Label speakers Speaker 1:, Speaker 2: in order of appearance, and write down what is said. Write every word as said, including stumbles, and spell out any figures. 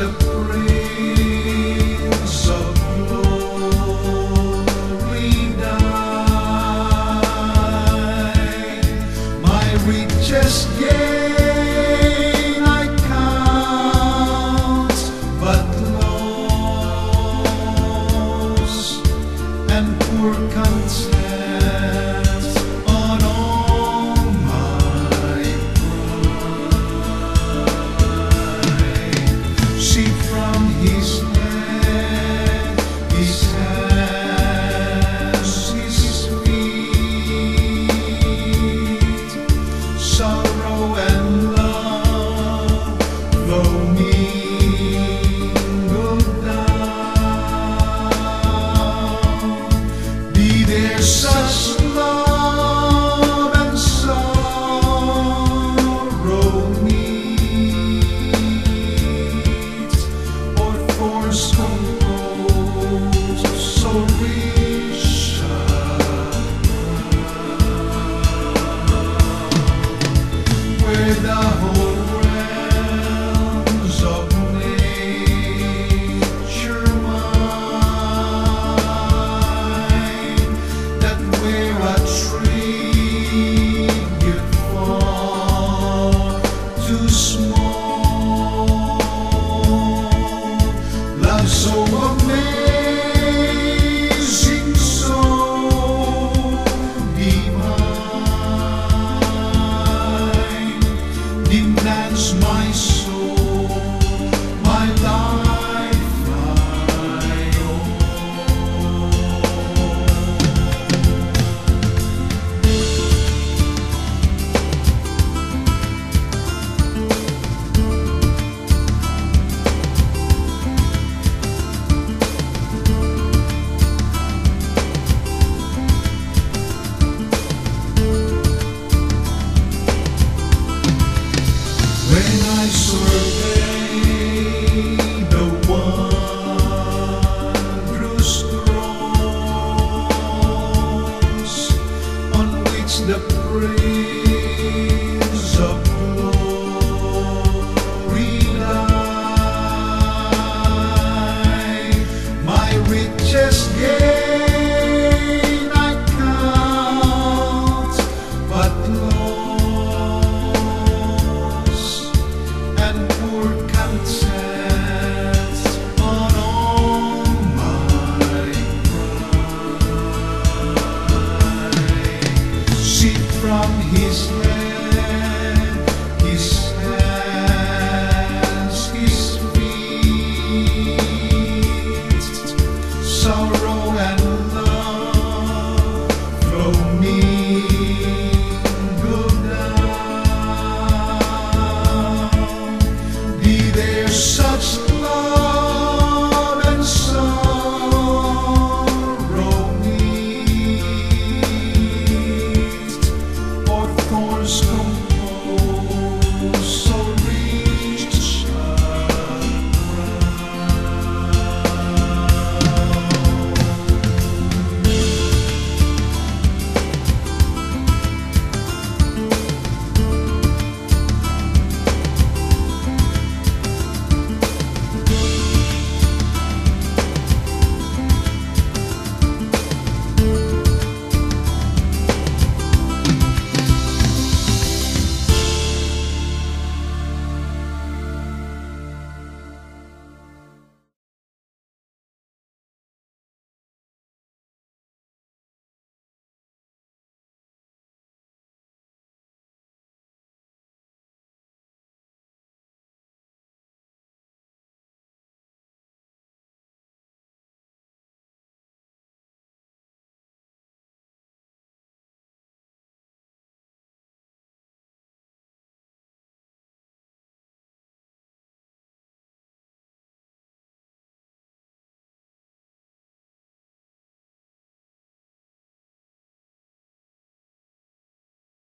Speaker 1: the Prince of Glory die. My richest gain I count but loss, and poor content on all my pride. See from his head, his hands, his feet, sorrow and love flow mingled down. Be there such love and sorrow meet, or thorns composed so rich a crown, where the whole realms of nature mine, that where a tribute fall too small, love so amazing, so divine, demands my soul, my life, my own. When I survey the wondrous thrones on which the Prince of Glory lie, my richest gain I count but loss, and poor